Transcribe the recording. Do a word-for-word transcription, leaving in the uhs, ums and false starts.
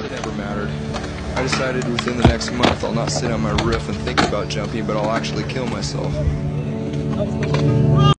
It never mattered. I decided within the next month I'll not sit on my roof and think about jumping, but I'll actually kill myself.